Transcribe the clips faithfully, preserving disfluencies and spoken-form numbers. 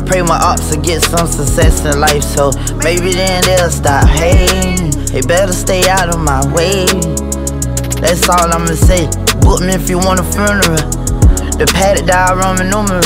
pray my ops will get some success in life, so maybe then they'll stop hating. They better stay out of my way. That's all I'ma say. Book me if you want a funeral. The paddock dial Roman numeral.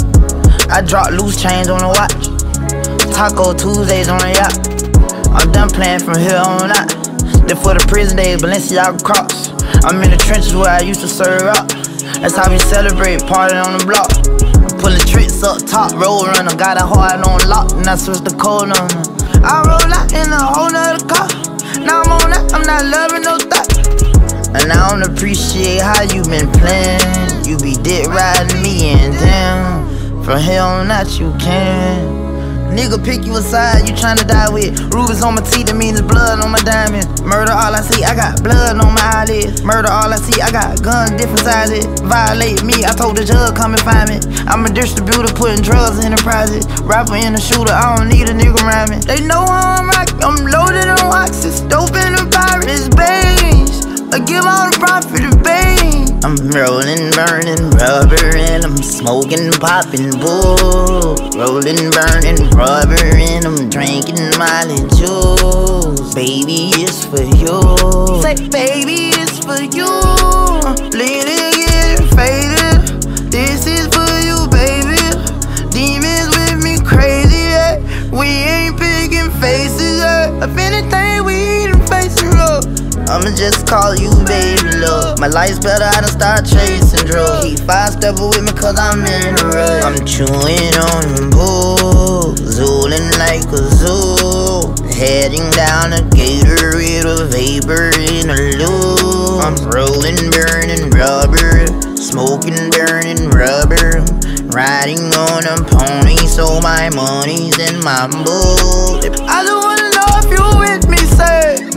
I drop loose change on the watch. Taco Tuesdays on the yacht. I'm done playing from here on out. Then for the prison days, Balenciaga Crocs. I'm in the trenches where I used to serve up. That's how we celebrate, party on the block. I'm pulling tricks up top, roll runner. Got a heart on lock, and I switched the code on her. I roll out in a whole nother car. Now I'm on that, I'm not loving no thought. And I don't appreciate how you been playing. You be dick riding me and damn, from here on out you can. Nigga pick you aside, you tryna die with. Rubies on my teeth, that means blood on my diamond. Murder all I see, I got blood on my eyelids. Murder all I see, I got guns different sizes. Violate me, I told the judge come and find me. I'm a distributor putting drugs in the project. Rapper and a shooter, I don't need a nigga rhyming. They know how I'm rockin', I'm loaded on oxys. Dope in the pirates, beige. I give all the profit to Bane. I'm rolling, burning rubber, and I'm smoking, popping bull. Rolling, burning rubber, and I'm drinking Molly juice. Baby, it's for you. Say, baby, it's for you. Bleeding, getting faded. This is for you, baby. Demons with me crazy, yeah. We ain't picking faces, yeah. If anything, we eating faces up. I'ma just call you baby love. My life's better, I done start chasing drugs. Keep five stepping with me cause I'm in a rush. I'm chewing on the bull, zooling like a zoo. Heading down a Gatorade, a vapor in a loop. I'm rolling, burning rubber, smoking, burning rubber. Riding on a pony, so my money's in my boot. I just wanna know if you with me, say.